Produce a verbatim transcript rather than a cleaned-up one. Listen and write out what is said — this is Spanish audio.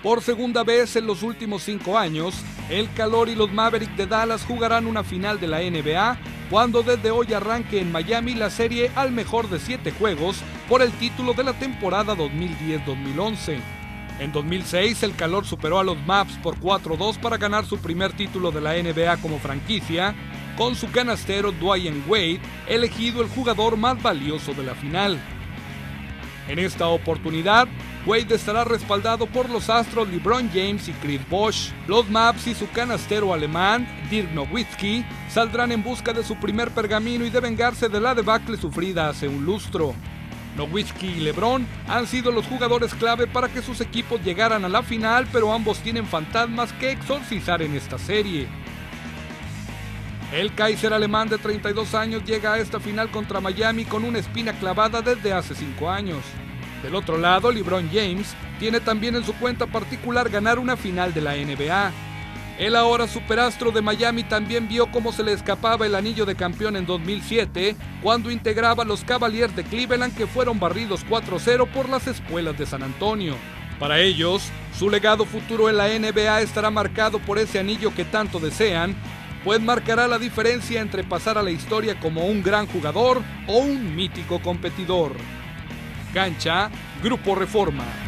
Por segunda vez en los últimos cinco años, el Calor y los Mavericks de Dallas jugarán una final de la N B A cuando desde hoy arranque en Miami la serie al mejor de siete juegos por el título de la temporada dos mil diez dos mil once. En dos mil seis, el Calor superó a los Mavs por cuatro a dos para ganar su primer título de la N B A como franquicia, con su canastero Dwyane Wade elegido el jugador más valioso de la final. En esta oportunidad, Wade estará respaldado por los astros LeBron James y Chris Bosh. Los Mavs y su canastero alemán, Dirk Nowitzki, saldrán en busca de su primer pergamino y de vengarse de la debacle sufrida hace un lustro. Nowitzki y LeBron han sido los jugadores clave para que sus equipos llegaran a la final, pero ambos tienen fantasmas que exorcizar en esta serie. El Kaiser alemán de treinta y dos años llega a esta final contra Miami con una espina clavada desde hace cinco años. Del otro lado, LeBron James tiene también en su cuenta particular ganar una final de la N B A. El ahora superastro de Miami también vio cómo se le escapaba el anillo de campeón en dos mil siete, cuando integraba a los Cavaliers de Cleveland, que fueron barridos cuatro a cero por las espuelas de San Antonio. Para ellos, su legado futuro en la N B A estará marcado por ese anillo que tanto desean, pues marcará la diferencia entre pasar a la historia como un gran jugador o un mítico competidor. Cancha, Grupo Reforma.